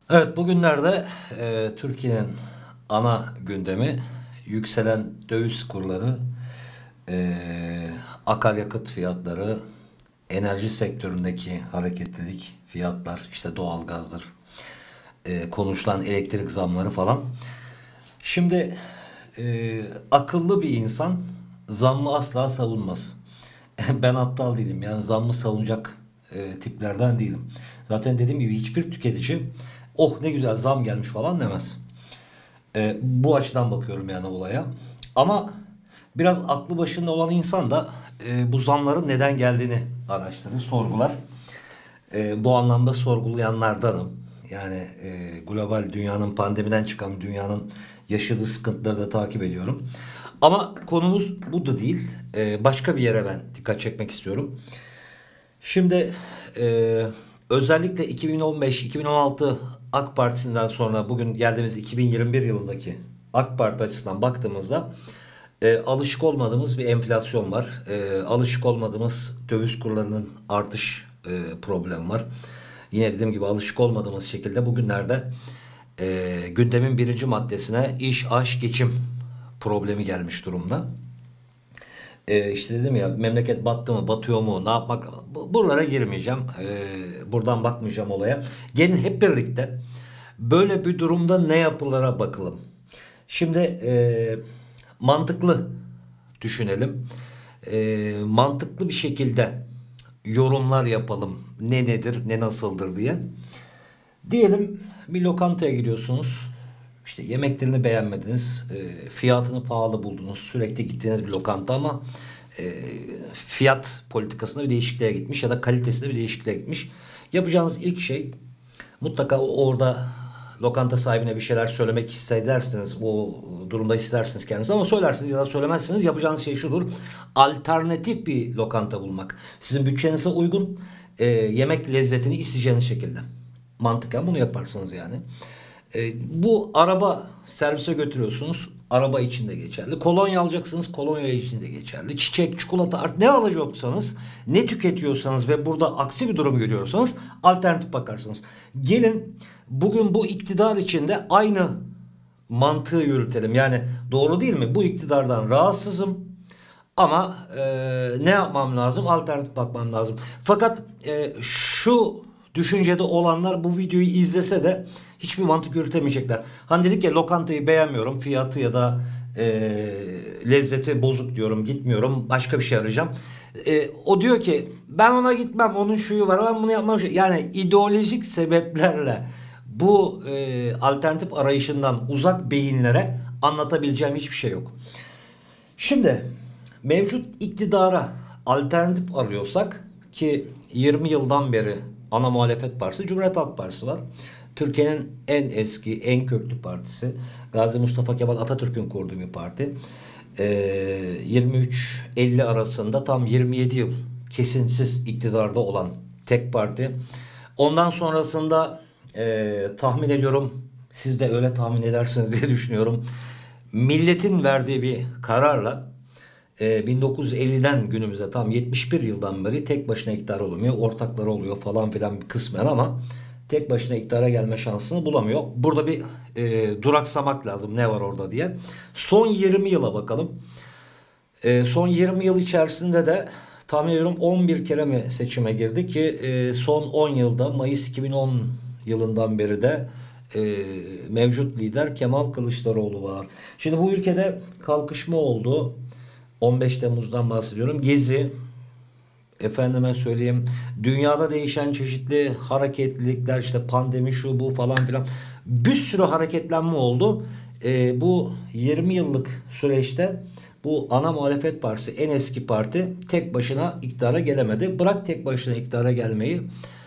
Evet, bugünlerde Türkiye'nin ana gündemi yükselen döviz kurları, akaryakıt fiyatları, enerji sektöründeki hareketlilik, fiyatlar, işte doğalgazdır, konuşulan elektrik zamları falan. Şimdi akıllı bir insan zammı asla savunmaz. Ben aptal değilim. Yani zammı savunacak tiplerden değilim. Zaten dediğim gibi hiçbir tüketici oh ne güzel zam gelmiş falan demez. Bu açıdan bakıyorum yani olaya. Ama biraz aklı başında olan insan da bu zamların neden geldiğini araştırır, sorgular. Bu anlamda sorgulayanlardanım. Yani global dünyanın pandemiden çıkan dünyanın yaşadığı sıkıntıları da takip ediyorum. Ama konumuz bu da değil. Başka bir yere ben dikkat çekmek istiyorum. Şimdi özellikle 2015-2016 AK Partisi'nden sonra bugün geldiğimiz 2021 yılındaki AK Parti açısından baktığımızda alışık olmadığımız bir enflasyon var. Alışık olmadığımız döviz kurlarının artış problemi var. Yine dediğim gibi alışık olmadığımız şekilde bugünlerde gündemin birinci maddesine iş, aş, geçim problemi gelmiş durumda. İşte dedim ya memleket battı mı batıyor mu ne yapmak buralara girmeyeceğim. Buradan bakmayacağım olaya. Gelin hep birlikte böyle bir durumda ne yapılara bakalım. Şimdi mantıklı düşünelim. Mantıklı bir şekilde yorumlar yapalım. Ne nedir ne nasıldır diye. Diyelim bir lokantaya gidiyorsunuz. İşte yemeklerini beğenmediniz. Fiyatını pahalı buldunuz. Sürekli gittiğiniz bir lokanta ama fiyat politikasında bir değişikliğe gitmiş ya da kalitesinde bir değişikliğe gitmiş. Yapacağınız ilk şey mutlaka orada lokanta sahibine bir şeyler söylemek hissedersiniz. O durumda istersiniz kendinizi ama söylersiniz ya da söylemezsiniz. Yapacağınız şey şudur. Alternatif bir lokanta bulmak. Sizin bütçenize uygun yemek lezzetini isteyeceğiniz şekilde. Mantıken bunu yaparsınız yani. Bu araba servise götürüyorsunuz. Araba için de geçerli. Kolonya alacaksınız. Kolonya için de geçerli. Çiçek, çikolata artık ne alacaksanız, ne tüketiyorsanız ve burada aksi bir durum görüyorsanız alternatif bakarsınız. Gelin bugün bu iktidar içinde aynı mantığı yürütelim. Yani doğru değil mi? Bu iktidardan rahatsızım. Ama ne yapmam lazım? Alternatif bakmam lazım. Fakat şu düşüncede olanlar bu videoyu izlese de hiçbir mantık yürütemeyecekler. Hani dedik ya lokantayı beğenmiyorum. Fiyatı ya da e, lezzeti bozuk diyorum. Gitmiyorum. Başka bir şey arayacağım. O diyor ki ben ona gitmem. Onun şuyu var. Ben bunu yapmam. Yani ideolojik sebeplerle bu alternatif arayışından uzak beyinlere anlatabileceğim hiçbir şey yok. Şimdi mevcut iktidara alternatif arıyorsak ki 20 yıldan beri ana muhalefet partisi Cumhuriyet Halk Partisi var. Türkiye'nin en eski, en köklü partisi. Gazi Mustafa Kemal Atatürk'ün kurduğu bir parti. 23-50 arasında tam 27 yıl kesintisiz iktidarda olan tek parti. Ondan sonrasında tahmin ediyorum siz de öyle tahmin edersiniz diye düşünüyorum. Milletin verdiği bir kararla 1950'den günümüze tam 71 yıldan beri tek başına iktidar olamıyor. Ortakları oluyor falan filan bir kısmen ama tek başına iktidara gelme şansını bulamıyor. Burada bir duraksamak lazım ne var orada diye. Son 20 yıla bakalım. Son 20 yıl içerisinde de tahmin ediyorum 11 kere mi seçime girdi ki son 10 yılda Mayıs 2010 yılından beri de mevcut lider Kemal Kılıçdaroğlu var. Şimdi bu ülkede kalkışma oldu. 15 Temmuz'dan bahsediyorum. Gezi, efendime söyleyeyim, dünyada değişen çeşitli hareketlilikler, işte pandemi şu bu falan filan bir sürü hareketlenme oldu. Bu 20 yıllık süreçte bu ana muhalefet partisi en eski parti tek başına iktidara gelemedi. Bırak tek başına iktidara gelmeyi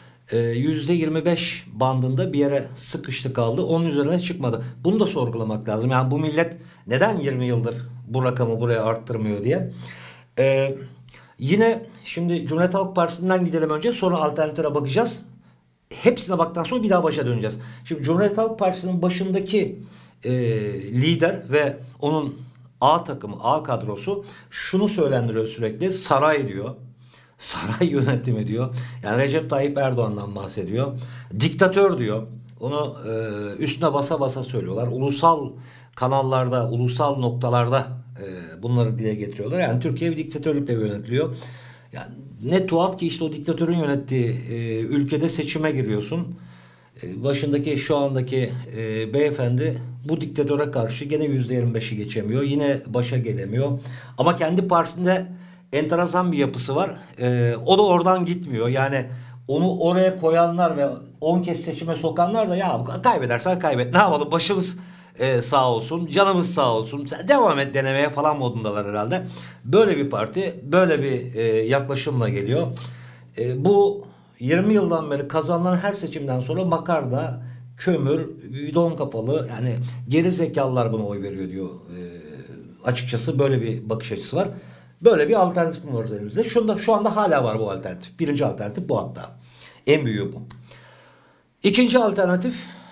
%25 bandında bir yere sıkıştı kaldı. Onun üzerine çıkmadı. Bunu da sorgulamak lazım. Yani bu millet neden 20 yıldır bu rakamı buraya arttırmıyor diye. Ee, Yine şimdi Cumhuriyet Halk Partisi'nden gidelim önce sonra alternatiflere bakacağız. Hepsine baktıktan sonra bir daha başa döneceğiz. Şimdi Cumhuriyet Halk Partisi'nin başındaki lider ve onun A takımı, A kadrosu şunu söylendiriyor sürekli. Saray diyor. Saray yönetimi diyor. Yani Recep Tayyip Erdoğan'dan bahsediyor. Diktatör diyor. Onu üstüne basa basa söylüyorlar. Ulusal kanallarda, ulusal noktalarda bunları dile getiriyorlar. Yani Türkiye bir diktatörlükle yönetiliyor. Yani ne tuhaf ki işte o diktatörün yönettiği ülkede seçime giriyorsun. Başındaki şu andaki beyefendi bu diktatöre karşı gene %25'i geçemiyor. Yine başa gelemiyor. Ama kendi partisinde enteresan bir yapısı var. O da oradan gitmiyor. Yani onu oraya koyanlar ve 10 kez seçime sokanlar da ya kaybedersen kaybet. Ne yapalım başımız sağ olsun. Canımız sağ olsun. Sen devam et denemeye falan modundalar herhalde. Böyle bir parti böyle bir yaklaşımla geliyor. Bu 20 yıldan beri kazanılan her seçimden sonra makarna, kömür, bidon kafalı yani geri zekalılar buna oy veriyor diyor. Açıkçası böyle bir bakış açısı var. Böyle bir alternatif var elimizde. Şu anda hala var bu alternatif. Birinci alternatif bu hatta. En büyüğü bu. İkinci alternatif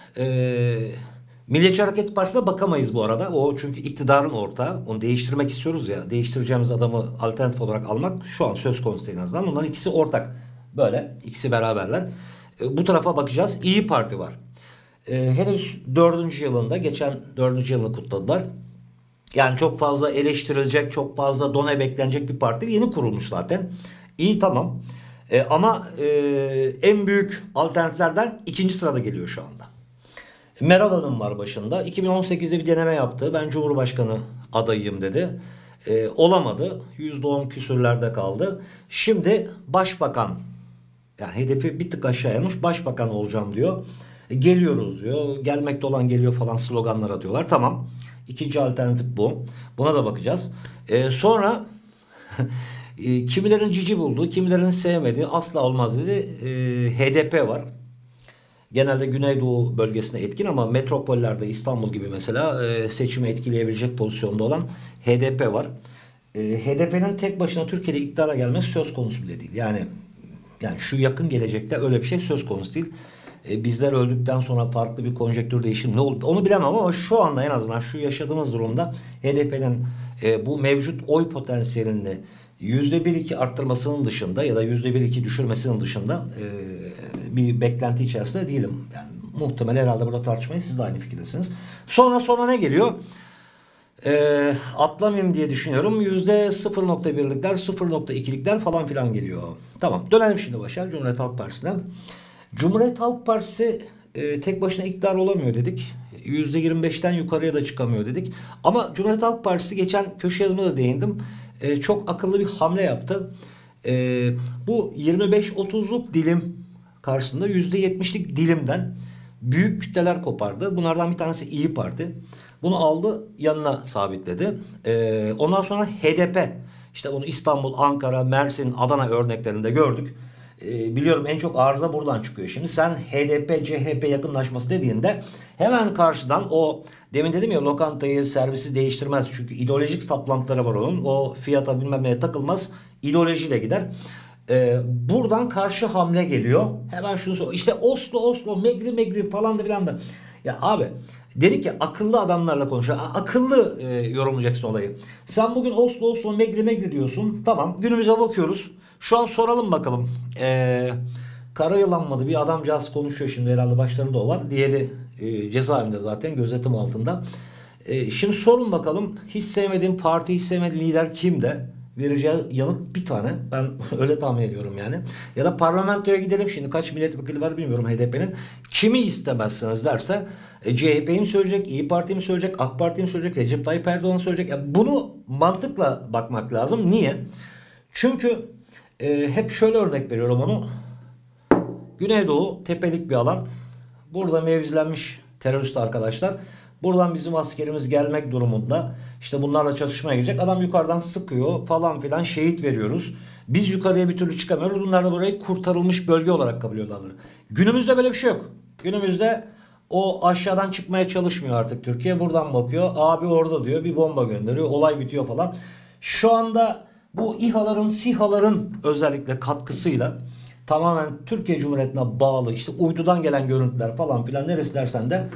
Milliyetçi Hareket Partisi'ne bakamayız bu arada. O çünkü iktidarın ortağı. Onu değiştirmek istiyoruz ya. Değiştireceğimiz adamı alternatif olarak almak şu an söz konusu en azından. Bunların ikisi ortak. Böyle ikisi beraberler. Bu tarafa bakacağız. İyi Parti var. Henüz 4. yılında, geçen 4. yılını kutladılar. Yani çok fazla eleştirilecek, çok fazla done beklenecek bir parti. Yeni kurulmuş zaten. İyi tamam. Ama en büyük alternatiflerden ikinci sırada geliyor şu anda. Meral Hanım var başında. 2018'de bir deneme yaptı. Ben Cumhurbaşkanı adayıyım dedi. Olamadı. %10 küsürlerde kaldı. Şimdi başbakan, yani hedefi bir tık aşağı yanmış, başbakan olacağım diyor. Geliyoruz diyor. Gelmekte olan geliyor falan sloganlar atıyorlar. Tamam. İkinci alternatif bu. Buna da bakacağız. Sonra kimilerin cici bulduğu, kimilerin sevmediği, asla olmaz dedi. HDP var. Genelde Güneydoğu bölgesine etkin ama metropollerde İstanbul gibi mesela seçimi etkileyebilecek pozisyonda olan HDP var. HDP'nin tek başına Türkiye'de iktidara gelmesi söz konusu bile değil. Yani şu yakın gelecekte öyle bir şey söz konusu değil. Bizler öldükten sonra farklı bir konjektür değişimi ne olur onu bilemem ama şu anda en azından şu yaşadığımız durumda HDP'nin bu mevcut oy potansiyelini %1-2 arttırmasının dışında ya da %1-2 düşürmesinin dışında bir beklenti içerisinde değilim. Yani muhtemelen herhalde burada tartışmayı siz de aynı fikirdesiniz. Sonra ne geliyor? Atlamayayım diye düşünüyorum. %0.1'likler, 0.2'likler falan filan geliyor. Tamam. Dönelim şimdi başa Cumhuriyet Halk Partisi'ne. Cumhuriyet Halk Partisi tek başına iktidar olamıyor dedik. %25'ten yukarıya da çıkamıyor dedik. Ama Cumhuriyet Halk Partisi geçen köşe yazımda da değindim. Çok akıllı bir hamle yaptı. Bu 25-30'luk dilim karşısında %70'lik dilimden büyük kütleler kopardı. Bunlardan bir tanesi İyi Parti. Bunu aldı yanına sabitledi. Ondan sonra HDP. İşte bunu İstanbul, Ankara, Mersin, Adana örneklerinde gördük. Biliyorum en çok arıza buradan çıkıyor. Şimdi sen HDP, CHP yakınlaşması dediğinde hemen karşıdan o demin dedim ya lokantayı, servisi değiştirmez. Çünkü ideolojik saplantıları var onun. O fiyata bilmem neye takılmaz. İdeolojiyle gider. Buradan karşı hamle geliyor. Hemen şunu söylüyor. İşte Oslo, Megri falan da filan da. Ya abi dedik ya akıllı adamlarla konuşuyor. Akıllı yorumlayacaksın olayı. Sen bugün Oslo, Megri diyorsun. Tamam günümüze bakıyoruz. Şu an soralım bakalım. Karayılanmadı bir adamcağız konuşuyor şimdi herhalde başlarında o var. Diğeri cezaevinde zaten gözetim altında. Şimdi sorun bakalım hiç sevmediğim parti, hiç sevmediğim lider kimde? Vereceği yanıt bir tane. Ben öyle tahmin ediyorum yani. Ya da parlamentoya gidelim şimdi. Kaç milletvekili var bilmiyorum HDP'nin. Kimi istemezsiniz derse CHP'yi mi söyleyecek, İyi Parti mi söyleyecek, AK Parti mi söyleyecek, Recep Tayyip Erdoğan söyleyecek. Yani bunu mantıkla bakmak lazım. Niye? Çünkü hep şöyle örnek veriyorum onu. Güneydoğu tepelik bir alan. Burada mevzilenmiş terörist arkadaşlar. Buradan bizim askerimiz gelmek durumunda. İşte bunlarla çatışmaya girecek. Adam yukarıdan sıkıyor falan filan şehit veriyoruz. Biz yukarıya bir türlü çıkamıyoruz. Bunlar da burayı kurtarılmış bölge olarak kabul ediyorlar. Günümüzde böyle bir şey yok. Günümüzde o aşağıdan çıkmaya çalışmıyor artık Türkiye. Buradan bakıyor. Abi orada diyor. Bir bomba gönderiyor. Olay bitiyor falan. Şu anda bu İHA'ların, SİHA'ların özellikle katkısıyla tamamen Türkiye Cumhuriyeti'ne bağlı işte uydudan gelen görüntüler falan filan neresi dersen de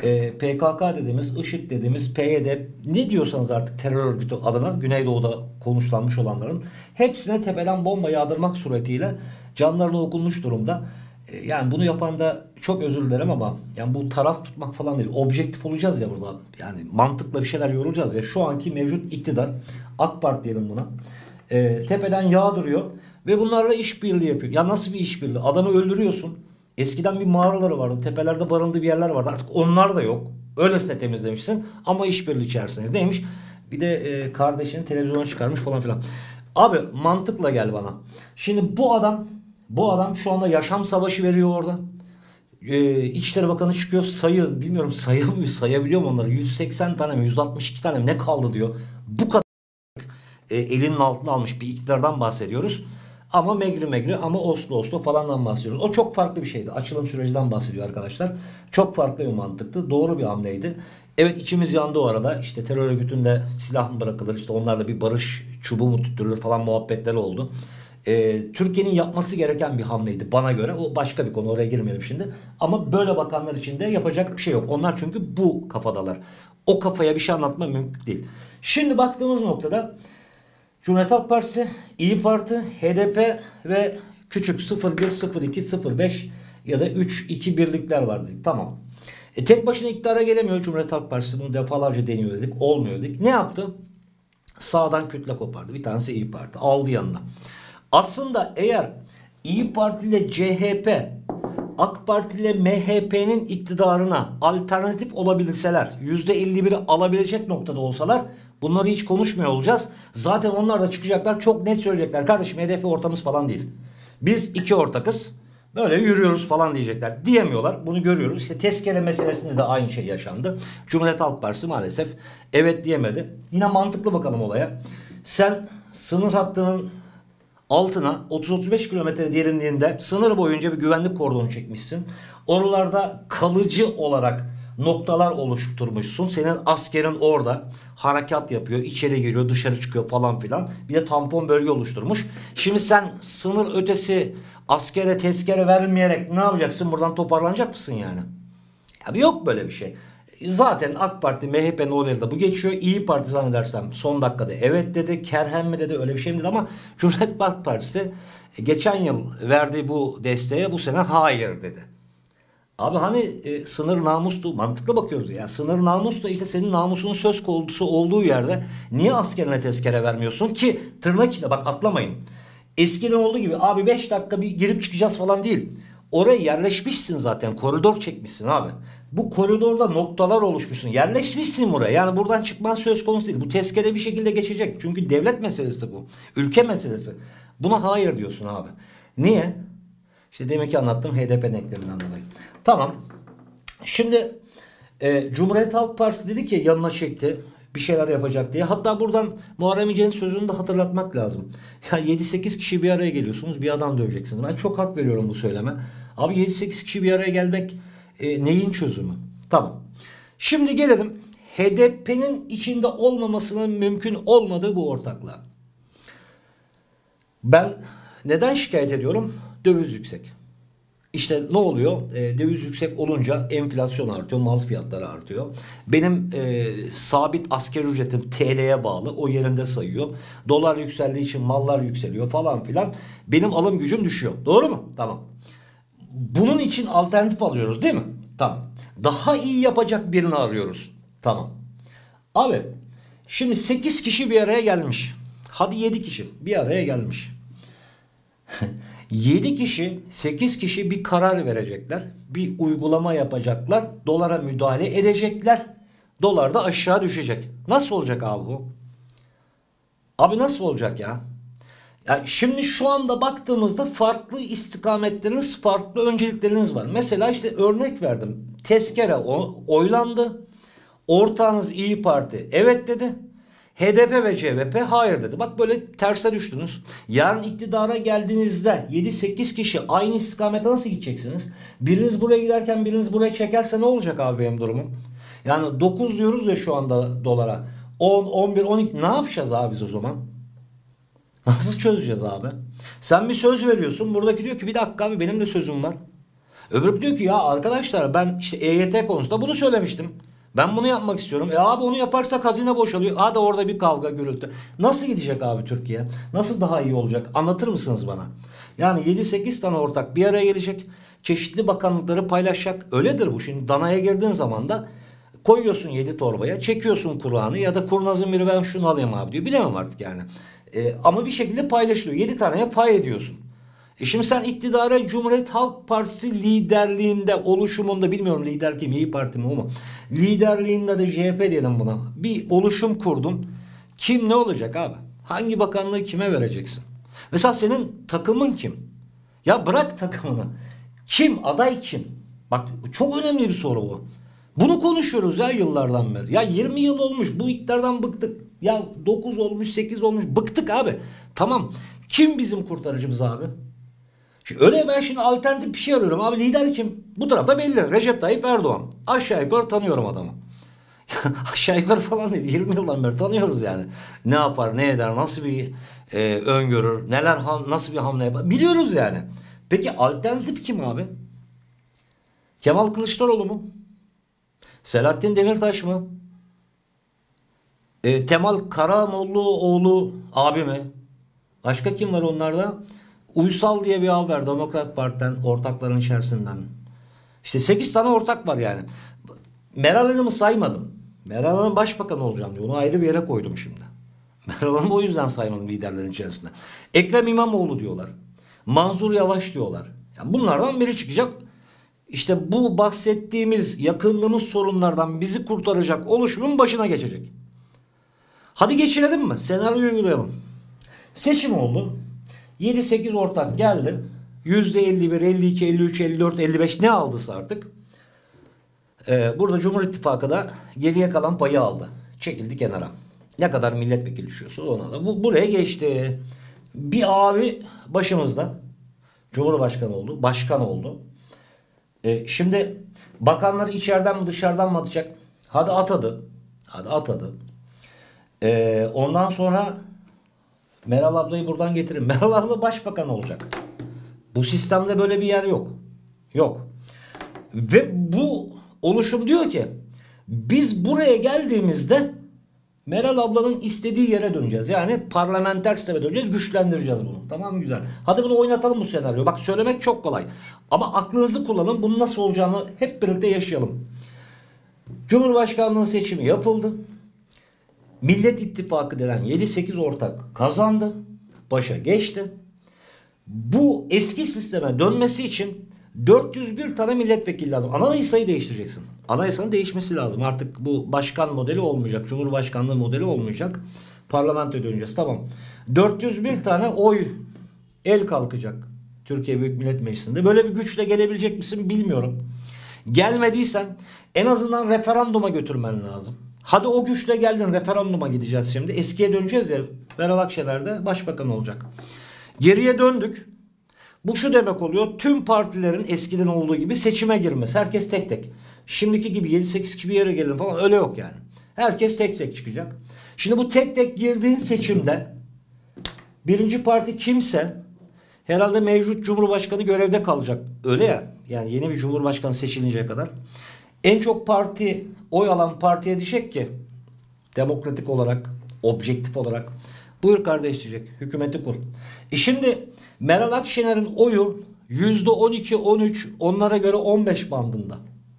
PKK dediğimiz, IŞİD dediğimiz, PYD ne diyorsanız artık terör örgütü adına Güneydoğu'da konuşlanmış olanların hepsine tepeden bomba yağdırmak suretiyle canlarına okunmuş durumda. Yani bunu yapan da çok özür dilerim ama yani bu taraf tutmak falan değil. Objektif olacağız ya burada. Yani mantıkla bir şeyler yorulacağız ya. Şu anki mevcut iktidar, AK Parti diyelim buna. Tepeden yağdırıyor ve bunlarla işbirliği yapıyor. Ya nasıl bir işbirliği? Adamı öldürüyorsun. Eskiden bir mağaraları vardı. Tepelerde barındığı bir yerler vardı. Artık onlar da yok. Öylesine temizlemişsin ama işbirliği içerisindeyiz. Neymiş? Bir de kardeşini televizyona çıkarmış falan filan. Abi mantıkla gel bana. Şimdi bu adam şu anda yaşam savaşı veriyor orada. İçişleri Bakanı çıkıyor bilmiyorum sayabiliyor mu onları? 180 tane mi 162 tane mi ne kaldı diyor. Bu kadar elinin altına almış bir iktidardan bahsediyoruz. Ama megri ama Oslo falandan bahsediyoruz. O çok farklı bir şeydi. Açılım sürecinden bahsediyor arkadaşlar. Çok farklı bir mantıktı. Doğru bir hamleydi. Evet içimiz yandı o arada. İşte terör örgütünde silah mı bırakılır? İşte onlarla bir barış çubuğu mu tutturulur falan muhabbetler oldu. Türkiye'nin yapması gereken bir hamleydi bana göre. O başka bir konu. Oraya girmeyelim şimdi. Ama böyle bakanlar için de yapacak bir şey yok. Onlar çünkü bu kafadalar. O kafaya bir şey anlatma mümkün değil. Şimdi baktığımız noktada Cumhuriyet Halk Partisi, İyi Parti, HDP ve küçük 01, 02, 05 ya da 3-2 birlikler vardı. Tamam. Tek başına iktidara gelemiyor Cumhuriyet Halk Partisi. Bunu defalarca deniyor dedik. Olmuyor dedik. Ne yaptı? Sağdan kütle kopardı. Bir tanesi İyi Parti. Aldı yanına. Aslında eğer İyi Parti ile CHP, AK Parti ile MHP'nin iktidarına alternatif olabilseler, %51'i alabilecek noktada olsalar bunları hiç konuşmuyor olacağız. Zaten onlar da çıkacaklar çok net söyleyecekler. Kardeşim HDP ortamız falan değil. Biz iki ortakız. Böyle yürüyoruz falan diyecekler. Diyemiyorlar. Bunu görüyoruz. İşte tezkere meselesinde de aynı şey yaşandı. Cumhuriyet Halk Partisi maalesef evet diyemedi. Yine mantıklı bakalım olaya. Sen sınır hattının altına 30-35 kilometre derinliğinde sınır boyunca bir güvenlik kordonu çekmişsin. Oralarda kalıcı olarak noktalar oluşturmuşsun. Senin askerin orada harekat yapıyor, içeri giriyor, dışarı çıkıyor falan filan. Bir de tampon bölge oluşturmuş. Şimdi sen sınır ötesi askere tezkere vermeyerek ne yapacaksın? Buradan toparlanacak mısın yani? Abi yok böyle bir şey. Zaten AK Parti, MHP'nin oyları da bu geçiyor. İyi Parti zannedersem son dakikada evet dedi. Kerhen mi dedi öyle bir şey mi dedi ama Cumhuriyet Halk Partisi geçen yıl verdiği bu desteğe bu sene hayır dedi. Abi hani sınır namustu mantıklı bakıyoruz ya. Sınır namustu işte senin namusunun söz konusu olduğu yerde niye askerine tezkere vermiyorsun ki tırnak içinde bak atlamayın. Eskiden olduğu gibi abi 5 dakika bir girip çıkacağız falan değil. Oraya yerleşmişsin zaten. Koridor çekmişsin abi. Bu koridorda noktalar oluşmuşsun. Yerleşmişsin buraya. Yani buradan çıkman söz konusu değil. Bu tezkere bir şekilde geçecek. Çünkü devlet meselesi bu. Ülke meselesi. Buna hayır diyorsun abi. Niye? İşte demek ki anlattım HDP denkleminden dolayı. Tamam. Şimdi Cumhuriyet Halk Partisi dedi ki yanına çekti. Bir şeyler yapacak diye. Hatta buradan Muharrem İnce'nin sözünü de hatırlatmak lazım. Ya 7-8 kişi bir araya geliyorsunuz. Bir adam döveceksiniz. Ben çok hak veriyorum bu söyleme. Abi 7-8 kişi bir araya gelmek neyin çözümü? Tamam. Şimdi gelelim HDP'nin içinde olmamasının mümkün olmadığı bu ortaklığa. Ben neden şikayet ediyorum? Döviz yüksek. İşte ne oluyor? Döviz yüksek olunca enflasyon artıyor, mal fiyatları artıyor. Benim sabit asgari ücretim TL'ye bağlı, o yerinde sayıyor. Dolar yükseldiği için mallar yükseliyor falan filan. Benim alım gücüm düşüyor. Doğru mu? Tamam. Bunun için alternatif alıyoruz değil mi? Tamam. Daha iyi yapacak birini arıyoruz. Tamam. Abi şimdi 8 kişi bir araya gelmiş. Hadi 7 kişi bir araya gelmiş. 7 kişi, 8 kişi bir karar verecekler. Bir uygulama yapacaklar. Dolara müdahale edecekler. Dolar da aşağı düşecek. Nasıl olacak abi bu? Abi nasıl olacak ya? Yani şimdi şu anda baktığımızda farklı istikametleriniz, farklı öncelikleriniz var. Mesela işte örnek verdim. Tezkere oylandı. Ortağınız İyi Parti evet dedi. HDP ve CHP hayır dedi. Bak böyle terse düştünüz. Yarın iktidara geldiğinizde 7-8 kişi aynı istikamete nasıl gideceksiniz? Biriniz buraya giderken biriniz buraya çekerse ne olacak abi benim durumum? Yani 9 diyoruz ya şu anda dolara. 10, 11, 12 ne yapacağız abi biz o zaman? Nasıl çözeceğiz abi? Sen bir söz veriyorsun. Buradaki diyor ki bir dakika abi benim de sözüm var. Öbürü diyor ki ya arkadaşlar ben işte EYT konusunda bunu söylemiştim. Ben bunu yapmak istiyorum. Abi onu yaparsak hazine boşalıyor. Hadi orada bir kavga gürültü. Nasıl gidecek abi Türkiye? Nasıl daha iyi olacak? Anlatır mısınız bana? Yani 7-8 tane ortak bir araya gelecek. Çeşitli bakanlıkları paylaşacak. Öyledir bu. Şimdi danaya girdiğin zaman da koyuyorsun 7 torbaya. Çekiyorsun kurağını ya da kurnazın biri ben şunu alayım abi diyor. Bilemem artık yani. Ama bir şekilde paylaşılıyor. 7 taneye pay ediyorsun. Şimdi sen iktidara Cumhuriyet Halk Partisi liderliğinde, oluşumunda, bilmiyorum lider kim, İyi Parti mi o mu? Liderliğinde de CHP diyelim buna. Bir oluşum kurdun. Kim ne olacak abi? Hangi bakanlığı kime vereceksin? Mesela senin takımın kim? Ya bırak takımını. Kim? Aday kim? Bak çok önemli bir soru bu. Bunu konuşuyoruz ya yıllardan beri. Ya 20 yıl olmuş bu iktidardan bıktık. Ya 9 olmuş 8 olmuş bıktık abi. Tamam. Kim bizim kurtarıcımız abi? Öyle ben şimdi alternatif bir şey arıyorum. Abi lider kim? Bu tarafta belli. Recep Tayyip Erdoğan. Aşağı yukarı tanıyorum adamı. Aşağı yukarı falan değil. 20 yıldan beri tanıyoruz yani. Ne yapar, ne eder, nasıl bir öngörür, nasıl bir hamle yapar. Biliyoruz yani. Peki alternatif kim abi? Kemal Kılıçdaroğlu mu? Selahattin Demirtaş mı? Temel Karamollaoğlu abi mi? Başka kim var onlarda? Uysal diye bir haber Demokrat Parti'den ortakların içerisinden. İşte 8 tane ortak var yani. Meral Hanım'ı saymadım. Meral Hanım başbakan olacağım diyor. Onu ayrı bir yere koydum şimdi. Meral Hanım'ı o yüzden saymadım liderlerin içerisinde. Ekrem İmamoğlu diyorlar. Mansur Yavaş diyorlar. Yani bunlardan biri çıkacak. İşte bu bahsettiğimiz yakınlığımız sorunlardan bizi kurtaracak oluşumun başına geçecek. Hadi geçirelim mi? Senaryoyu uygulayalım. Seçim oldu. 7-8 ortak geldi. %51, 52, 53, 54, 55 ne aldıysa artık. Burada Cumhur İttifakı da geriye kalan payı aldı. Çekildi kenara. Ne kadar milletvekili düşüyorsa ona da. Buraya geçti. Bir abi başımızda. Cumhurbaşkanı oldu. Başkan oldu. Şimdi bakanları içeriden mi dışarıdan mı atacak? Hadi atadı. Hadi atadı. Ondan sonra Meral ablayı buradan getirin. Meral abla başbakan olacak. Bu sistemde böyle bir yer yok. Yok. Ve bu oluşum diyor ki biz buraya geldiğimizde Meral ablanın istediği yere döneceğiz. Yani parlamenter sisteme döneceğiz. Güçlendireceğiz bunu. Tamam mı? Güzel. Hadi bunu oynatalım bu senaryo. Bak söylemek çok kolay. Ama aklınızı kullanın. Bunun nasıl olacağını hep birlikte yaşayalım. Cumhurbaşkanlığı seçimi yapıldı. Millet İttifakı denen 7-8 ortak kazandı. Başa geçti. Bu eski sisteme dönmesi için 401 tane milletvekili lazım. Anayasayı değiştireceksin. Anayasanın değişmesi lazım. Artık bu başkan modeli olmayacak. Cumhurbaşkanlığı modeli olmayacak. Parlamentoya döneceğiz. Tamam. 401 tane oy el kalkacak. Türkiye Büyük Millet Meclisi'nde. Böyle bir güçle gelebilecek misin bilmiyorum. Gelmediysen en azından referanduma götürmen lazım. Hadi o güçle geldin referanduma gideceğiz şimdi. Eskiye döneceğiz ya. Meral Akşener de başbakan olacak. Geriye döndük. Bu şu demek oluyor. Tüm partilerin eskiden olduğu gibi seçime girmesi. Herkes tek tek. Şimdiki gibi 7-8 kişi bir yere gelin falan öyle yok yani. Herkes tek tek çıkacak. Şimdi bu tek tek girdiğin seçimde birinci parti kimse herhalde mevcut Cumhurbaşkanı görevde kalacak. Öyle ya. Yani yeni bir Cumhurbaşkanı seçilinceye kadar. En çok parti oy alan partiye diyecek ki demokratik olarak, objektif olarak buyur kardeş diyecek. Hükümeti kur. Şimdi Meral Akşener'in oyu %12, 13 onlara göre 15 bandında.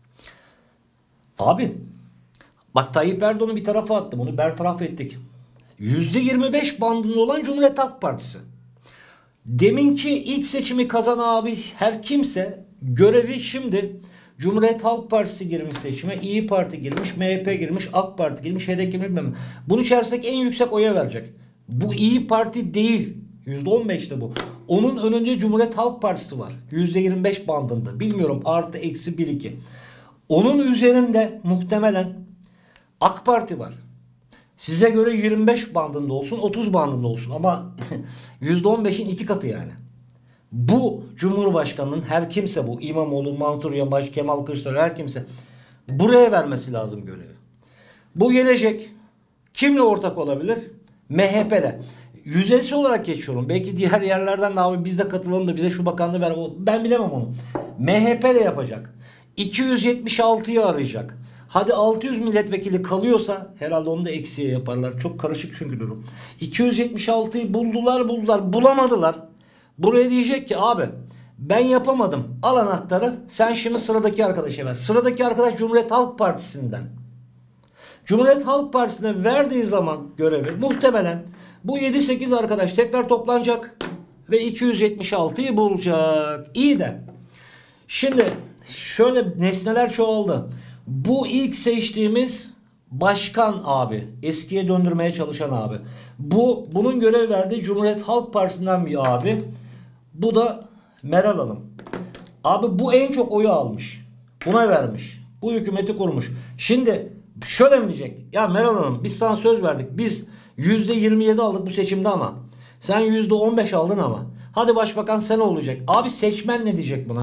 Abi bak Tayyip Erdoğan'ı bir tarafa attım. Onu bertaraf ettik. %25 bandında olan Cumhuriyet Halk Partisi. Deminki ilk seçimi kazanan abi her kimse görevi şimdi Cumhuriyet Halk Partisi girmiş seçime, İyi Parti girmiş, MHP girmiş, AK Parti girmiş, HDP girmiş. Bilmem. Bunun içerisindeki en yüksek oya verecek. Bu İyi Parti değil. %15'te bu. Onun önünde Cumhuriyet Halk Partisi var. %25 bandında. Bilmiyorum artı eksi 1-2. Onun üzerinde muhtemelen AK Parti var. Size göre 25 bandında olsun, 30 bandında olsun ama %15'in 2 katı yani. Bu Cumhurbaşkanı'nın her kimse bu İmamoğlu, Mansur Yavaş, Kemal Kılıçdaroğlu her kimse buraya vermesi lazım görevi. Bu gelecek kimle ortak olabilir? MHP'le. Yüzeysel olarak geçiyorum. Belki diğer yerlerden de abi biz de katılalım da bize şu bakanlığı ver. Ben bilemem onu. MHP de yapacak. 276'yı arayacak. Hadi 600 milletvekili kalıyorsa herhalde onu da eksiye yaparlar. Çok karışık çünkü durum. 276'yı buldular, bulamadılar. Buraya diyecek ki abi ben yapamadım. Al anahtarı. Sen şimdi sıradaki arkadaşa ver. Sıradaki arkadaş Cumhuriyet Halk Partisi'nden. Cumhuriyet Halk Partisi'ne verdiği zaman görevi muhtemelen bu 7-8 arkadaş tekrar toplanacak ve 276'yı bulacak. İyi de şimdi şöyle nesneler çoğaldı. Bu ilk seçtiğimiz başkan abi. Eskiye döndürmeye çalışan abi. Bunun görev verdiği Cumhuriyet Halk Partisi'nden bir abi. Bu da Meral Hanım. Abi bu en çok oyu almış. Buna vermiş. Bu hükümeti kurmuş. Şimdi şöyle mi diyecek? Ya Meral Hanım biz sana söz verdik. Biz %27 aldık bu seçimde ama. Sen %15 aldın ama. Hadi başbakan sen olacak. Abi seçmen ne diyecek buna?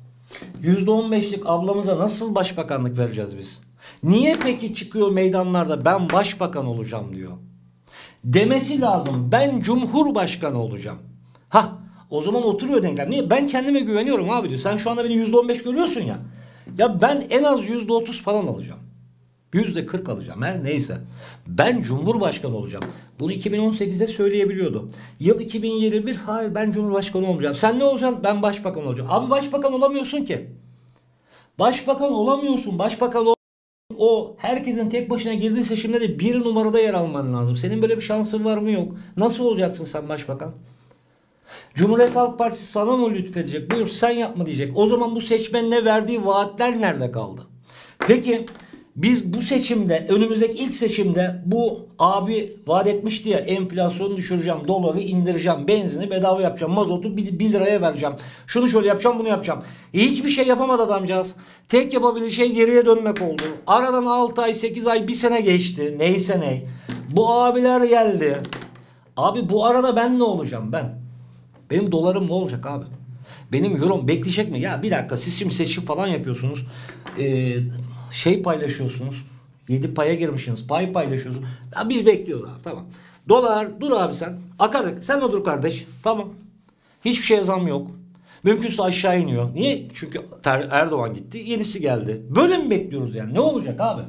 %15'lik ablamıza nasıl başbakanlık vereceğiz biz? Niye peki çıkıyor meydanlarda ben başbakan olacağım diyor. Demesi lazım. Ben cumhurbaşkanı olacağım. Ha, o zaman oturuyor denklem. Niye? Ben kendime güveniyorum abi diyor. Sen şu anda beni %15 görüyorsun ya. Ya ben en az %30 falan alacağım. %40 alacağım her neyse. Ben cumhurbaşkanı olacağım. Bunu 2018'de söyleyebiliyordu. Yıl 2021 hayır ben cumhurbaşkanı olmayacağım. Sen ne olacaksın? Ben başbakan olacağım. Abi başbakan olamıyorsun ki. Başbakan olamıyorsun. O herkesin tek başına girdiği seçimde de bir numarada yer alman lazım. Senin böyle bir şansın var mı yok? Nasıl olacaksın sen başbakan? Cumhuriyet Halk Partisi sana mı lütfedecek? Buyur sen yapma diyecek. O zaman bu seçmenine verdiği vaatler nerede kaldı? Peki biz bu seçimde önümüzdeki ilk seçimde bu abi vaat etmişti ya enflasyonu düşüreceğim, doları indireceğim, benzini bedava yapacağım, mazotu 1 liraya vereceğim. Şunu şöyle yapacağım bunu yapacağım. Hiçbir şey yapamadı adamcağız. Tek yapabildiği şey geriye dönmek oldu. Aradan 6 ay 8 ay 1 sene geçti. Neyse ney. Bu abiler geldi. Abi bu arada ben ne olacağım ben? Benim dolarım ne olacak abi? Benim eurom bekleyecek mi? Ya bir dakika siz şimdi seçim falan yapıyorsunuz. Paylaşıyorsunuz. 7 paya girmişsiniz. Pay paylaşıyorsunuz. Ya biz bekliyoruz abi tamam. Dolar dur abi sen. Akarık sen de dur kardeş. Tamam. Hiçbir şeye zam yok. Mümkünse aşağı iniyor. Niye? Çünkü Erdoğan gitti. Yenisi geldi. Böyle mi bekliyoruz yani? Ne olacak abi?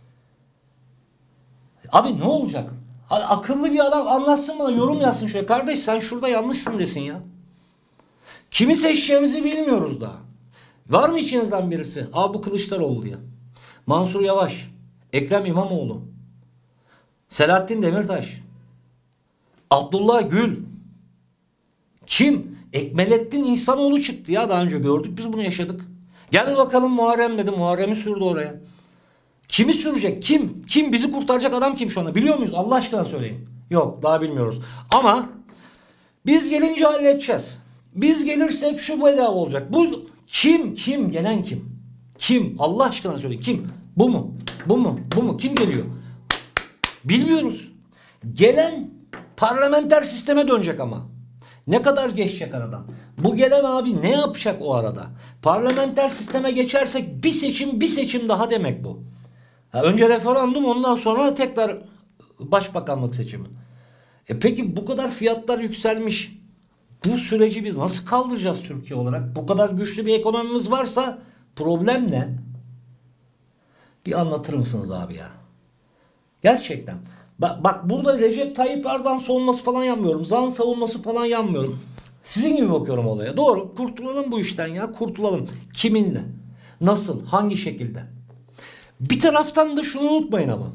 Abi ne olacak? Hadi akıllı bir adam anlatsın bana yorum yazsın şöyle. Kardeş sen şurada yanlışsın desin ya. Kimi seçeceğimizi bilmiyoruz daha. Var mı içinizden birisi? Abi bu Kılıçdaroğlu diye. Mansur Yavaş. Ekrem İmamoğlu. Selahattin Demirtaş. Abdullah Gül. Kim? Ekmelettin İhsanoğlu çıktı ya daha önce gördük biz bunu yaşadık. Gel bakalım Muharrem dedi. Muharrem'i sürdü oraya. Kimi sürecek? Kim? Kim bizi kurtaracak adam kim şu anda? Biliyor muyuz? Allah aşkına söyleyin. Yok daha bilmiyoruz. Ama biz gelince halledeceğiz. Biz gelirsek şu bedava olacak. Bu kim? Kim? Gelen kim? Kim? Allah aşkına söyleyin. Kim? Bu mu? Bu mu? Bu mu? Kim geliyor? Bilmiyoruz. Gelen parlamenter sisteme dönecek ama. Ne kadar geçecek aradan? Bu gelen abi ne yapacak o arada? Parlamenter sisteme geçersek bir seçim daha demek bu. Önce referandum ondan sonra tekrar başbakanlık seçimi. Peki bu kadar fiyatlar yükselmiş. Bu süreci biz nasıl kaldıracağız Türkiye olarak? Bu kadar güçlü bir ekonomimiz varsa problem ne? Bir anlatır mısınız abi ya? Gerçekten. Bak burada Recep Tayyip Erdoğan savunması falan yapmıyorum. Zan savunması falan yapmıyorum. Sizin gibi bakıyorum olaya. Doğru. Kurtulalım bu işten ya. Kurtulalım. Kiminle? Nasıl? Hangi şekilde? Bir taraftan da şunu unutmayın ama.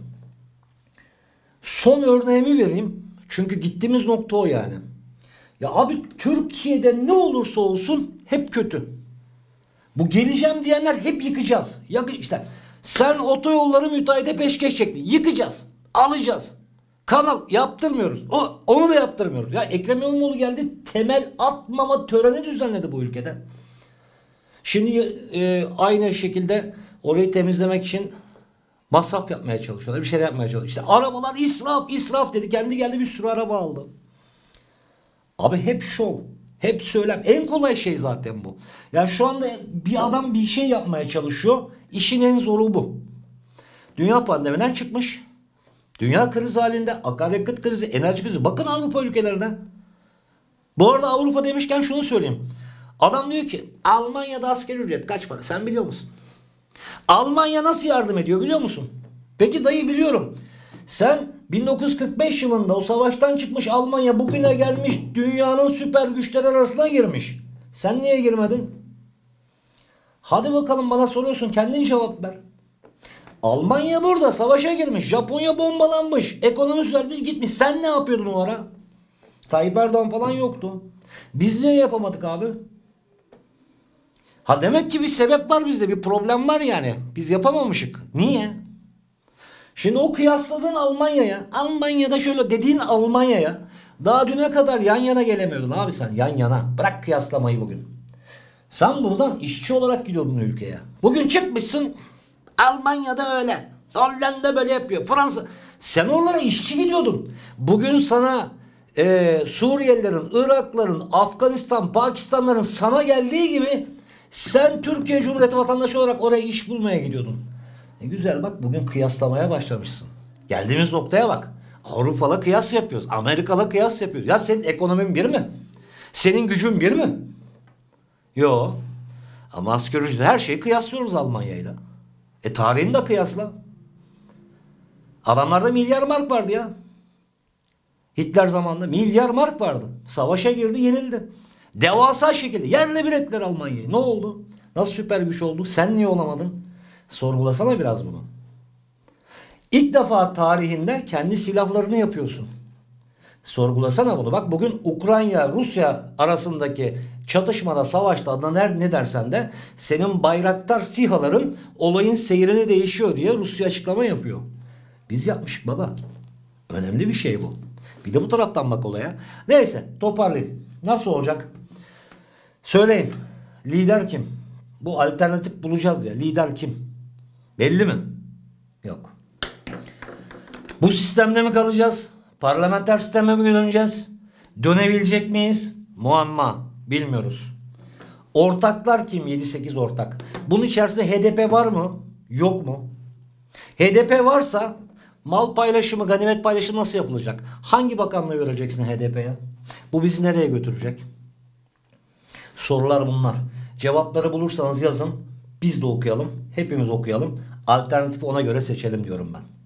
Son örneğimi vereyim. Çünkü gittiğimiz nokta o yani. Ya abi Türkiye'de ne olursa olsun hep kötü. Bu geleceğim diyenler hep yıkacağız. İşte sen otoyolları müteahhite peşkeş çektin. Yıkacağız. Alacağız. Kanal yaptırmıyoruz. Onu da yaptırmıyoruz. Ya Ekrem İmamoğlu geldi temel atmama töreni düzenledi bu ülkede. Şimdi aynı şekilde orayı temizlemek için masraf yapmaya çalışıyorlar. Bir şeyler yapmaya çalışıyorlar. İşte arabalar israf dedi. Kendi geldi bir sürü araba aldı. Abi hep şov. Hep söylem. En kolay şey zaten bu. Yani şu anda bir adam bir şey yapmaya çalışıyor. İşin en zoru bu. Dünya pandemiden çıkmış. Dünya krizi halinde. Akaryakıt krizi, enerji krizi. Bakın Avrupa ülkelerine. Bu arada Avrupa demişken şunu söyleyeyim. Adam diyor ki Almanya'da asgari ücret kaç para? Sen biliyor musun? Almanya nasıl yardım ediyor biliyor musun? Peki dayı biliyorum. Sen 1945 yılında o savaştan çıkmış Almanya bugüne gelmiş dünyanın süper güçleri arasına girmiş. Sen niye girmedin? Hadi bakalım bana soruyorsun kendin cevap ver. Almanya burada savaşa girmiş. Japonya bombalanmış. Ekonomi düzelmiş gitmiş. Sen ne yapıyordun o ara? Tayyip Erdoğan falan yoktu. Biz niye yapamadık abi? Ha demek ki bir sebep var bizde. Bir problem var yani. Biz yapamamışık. Niye? Şimdi o kıyasladığın Almanya'ya, Almanya'da şöyle dediğin Almanya'ya daha düne kadar yan yana gelemiyordun abi sen. Yan yana. Bırak kıyaslamayı bugün. Sen buradan işçi olarak gidiyordun ülkeye. Bugün çıkmışsın Almanya'da öyle. Hollanda böyle yapıyor. Fransa. Sen oralara işçi gidiyordun. Bugün sana Suriyelilerin, Irakların, Afganistan, Pakistanların sana geldiği gibi sen Türkiye Cumhuriyeti vatandaşı olarak oraya iş bulmaya gidiyordun. Güzel bak bugün kıyaslamaya başlamışsın. Geldiğimiz noktaya bak. Avrupa'la kıyas yapıyoruz. Amerika'la kıyas yapıyoruz. Ya senin ekonomin bir mi? Senin gücün bir mi? Yo. Ama asgari ücretle her şeyi kıyaslıyoruz Almanya'yla. Tarihini de kıyasla. Adamlarda milyar mark vardı ya. Hitler zamanında milyar mark vardı. Savaşa girdi, yenildi. Devasa şekilde yerle bir ettiler Almanya'yı. Ne oldu? Nasıl süper güç oldu? Sen niye olamadın? Sorgulasana biraz bunu. İlk defa tarihinde kendi silahlarını yapıyorsun. Sorgulasana bunu. Bak bugün Ukrayna-Rusya arasındaki çatışmada, savaşta adına ne dersen de senin Bayraktar SİHA'ların olayın seyrini değişiyor diye Rusya açıklama yapıyor. Biz yapmışık baba. Önemli bir şey bu. Bir de bu taraftan bak olaya. Neyse toparlayayım. Nasıl olacak? Söyleyin. Lider kim? Bu alternatif bulacağız ya. Lider kim? Belli mi? Yok. Bu sistemde mi kalacağız? Parlamenter sisteme mi döneceğiz? Dönebilecek miyiz? Muamma. Bilmiyoruz. Ortaklar kim? 7-8 ortak. Bunun içerisinde HDP var mı? Yok mu? HDP varsa mal paylaşımı, ganimet paylaşımı nasıl yapılacak? Hangi bakanlığı vereceksin HDP'ye? Bu bizi nereye götürecek? Sorular bunlar. Cevapları bulursanız yazın. Biz de okuyalım. Hepimiz okuyalım. Alternatifi ona göre seçelim diyorum ben.